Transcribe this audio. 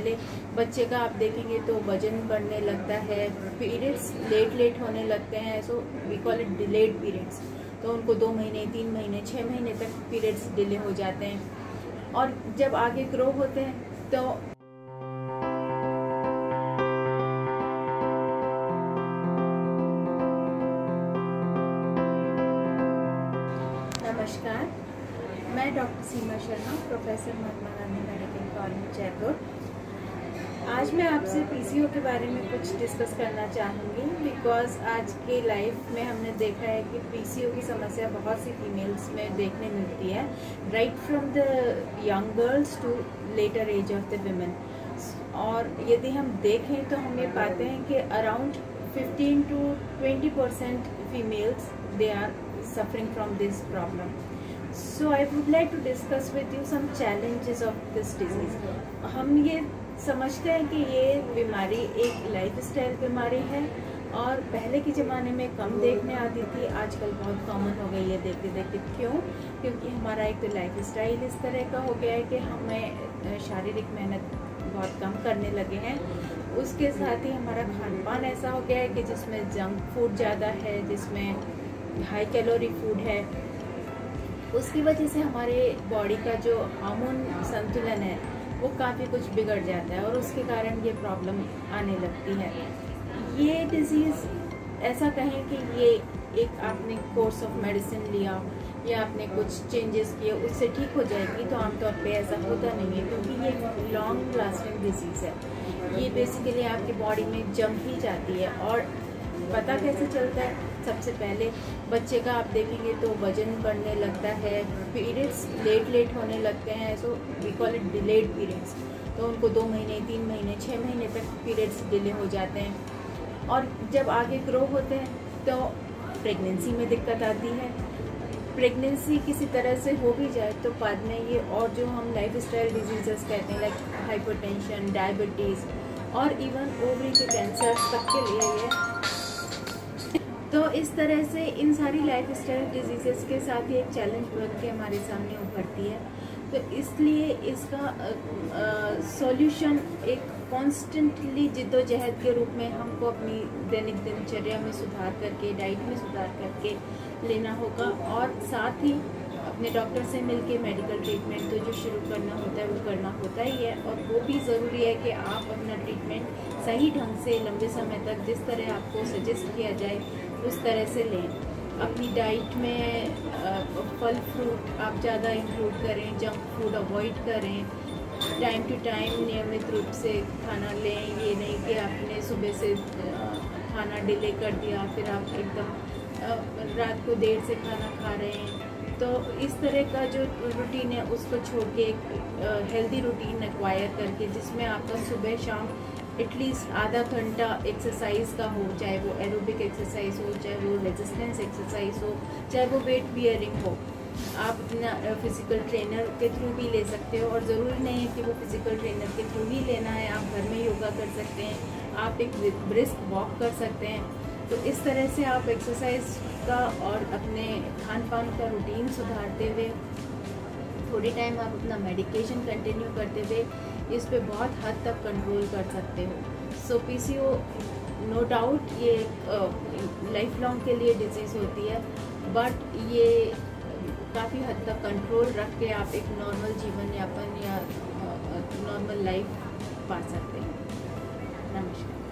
पहले बच्चे का आप देखेंगे तो वजन बढ़ने लगता है, पीरियड्स लेट होने लगते हैं, so we call it delayed periods. तो उनको 2 महीने, 3 महीने, 6 महीने तक पीरियड्स डिले हो जाते हैं। और जब आगे ग्रो होते हैं तो नमस्कार, मैं doctor Seema Sharma, professor Mahatma Gandhi Medical College Jaipur. आज मैं आपसे पीसीओ के बारे में कुछ डिस्कस करना चाहूँगी, बिकॉज आज के लाइफ में हमने देखा है कि पीसीओ की समस्या बहुत सी फीमेल्स में देखने मिलती है, right from the young girls to later age of the women. और यदि हम देखें तो हम ये पाते हैं कि around 15 to 20% females they are suffering from this problem. So I would like to discuss with you some challenges of this disease. हम ये समझते हैं कि ये बीमारी एक लाइफस्टाइल बीमारी है और पहले के ज़माने में कम देखने आती थी, आजकल बहुत कॉमन हो गई है देखते देखते। क्यों? क्योंकि हमारा एक लाइफस्टाइल इस तरह का हो गया है कि हमें शारीरिक मेहनत बहुत कम करने लगे हैं। उसके साथ ही हमारा खान पान ऐसा हो गया है कि जिसमें जंक फूड ज़्यादा है, जिसमें हाई कैलोरी फूड है। उसकी वजह से हमारे बॉडी का जो हार्मोन संतुलन है वो काफ़ी कुछ बिगड़ जाता है और उसके कारण ये प्रॉब्लम आने लगती है। ये डिजीज़ ऐसा कहें कि ये एक आपने कोर्स ऑफ मेडिसिन लिया या आपने कुछ चेंजेस किए उससे ठीक हो जाएगी, तो आमतौर पे ऐसा होता नहीं है, क्योंकि ये लॉन्ग लास्टिंग डिजीज़ है। ये बेसिकली आपकी बॉडी में जम ही जाती है। और पता कैसे चलता है? सबसे पहले बच्चे का आप देखेंगे तो वजन बढ़ने लगता है, पीरियड्स लेट होने लगते हैं, so we call it delayed periods. तो उनको 2 महीने, 3 महीने, 6 महीने तक पीरियड्स डिले हो जाते हैं। और जब आगे ग्रो होते हैं तो प्रेगनेंसी में दिक्कत आती है। प्रेगनेंसी किसी तरह से हो भी जाए तो बाद में ये और जो हम लाइफस्टाइल डिजीजेस कहते हैं, लाइक हाइपरटेंशन, डायबिटीज़ और इवन ओवरी के कैंसर तक के लिए ये। तो इस तरह से इन सारी लाइफस्टाइल डिजीजेस के साथ ही एक चैलेंज बन के हमारे सामने उभरती है। तो इसलिए इसका सॉल्यूशन एक कॉन्स्टेंटली जिद्दोजहद के रूप में हमको अपनी दैनिक दिनचर्या में सुधार करके, डाइट में सुधार करके लेना होगा। और साथ ही अपने डॉक्टर से मिलके मेडिकल ट्रीटमेंट तो जो शुरू करना होता है वो करना होता ही है। और वो भी ज़रूरी है कि आप अपना ट्रीटमेंट सही ढंग से लंबे समय तक जिस तरह आपको सजेस्ट किया जाए उस तरह से लें। अपनी डाइट में फल फ्रूट आप ज़्यादा इंक्लूड करें, जंक फूड अवॉइड करें, टाइम टू टाइम नियमित रूप से खाना लें। ये नहीं कि आपने सुबह से खाना डिले कर दिया फिर आप एकदम रात को देर से खाना खा रहे हैं। तो इस तरह का जो रूटीन है उसको छोड़ के एक हेल्दी रूटीन एक्वायर करके, जिसमें आपका सुबह शाम एटलीस्ट आधा घंटा एक्सरसाइज का हो, चाहे वो एरोबिक एक्सरसाइज हो, चाहे वो रेजिस्टेंस एक्सरसाइज हो, चाहे वो वेट बियरिंग हो। आप अपना फिज़िकल ट्रेनर के थ्रू भी ले सकते हो, और ज़रूरी नहीं है कि वो फिज़िकल ट्रेनर के थ्रू ही लेना है। आप घर में योगा कर सकते हैं, आप एक ब्रिस्क वॉक कर सकते हैं। तो इस तरह से आप एक्सरसाइज का और अपने खान पान का रूटीन सुधारते हुए थोड़ी टाइम आप अपना मेडिकेशन कंटिन्यू करते हुए इस पे बहुत हद तक कंट्रोल कर सकते हो। सो पीसीओ नो डाउट ये लाइफ लॉन्ग के लिए डिजीज़ होती है, बट ये काफ़ी हद तक कंट्रोल रख के आप एक नॉर्मल जीवन यापन या नॉर्मल लाइफ पा सकते हैं। नमस्कार।